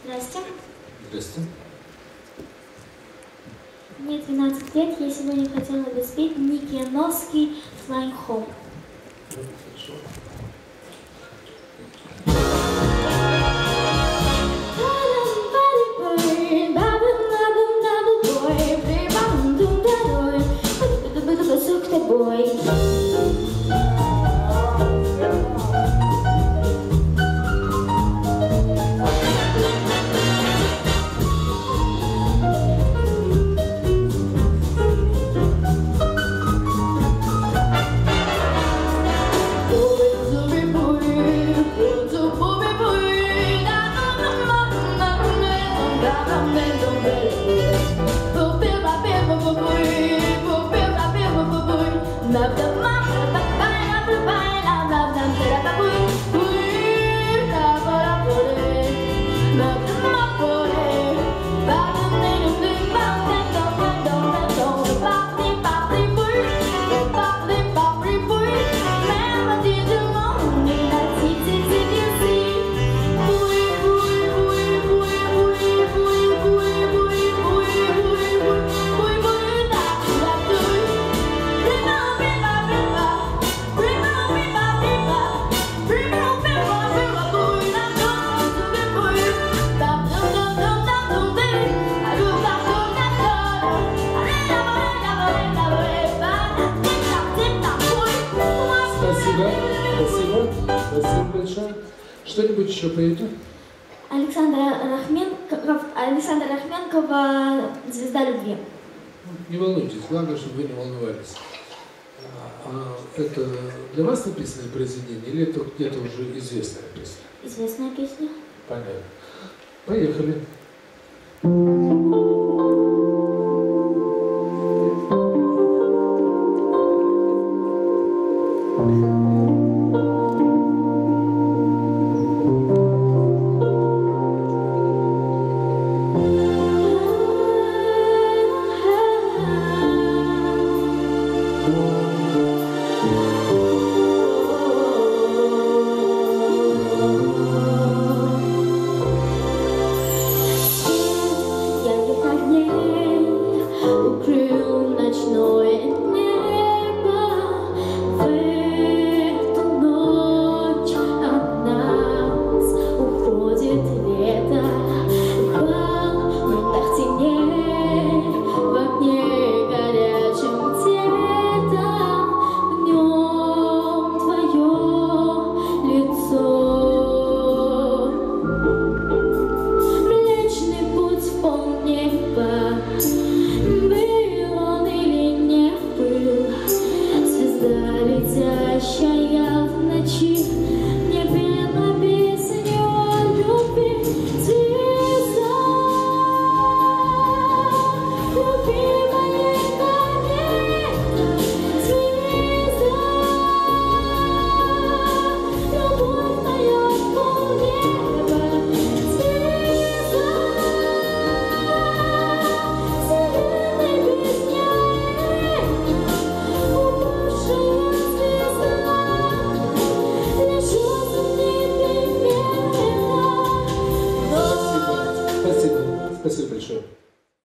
Здрасте. Здрасте. Мне 12 лет, я сегодня хотела бы спеть Ники Яновский «Flying Home». Хорошо. Спасибо большое. Что-нибудь еще поете? Александра Рахменкова «Звезда любви». Не волнуйтесь, главное, чтобы вы не волновались. Это для вас написанное произведение или это где-то уже известная песня? Известная песня. Понятно. Поехали.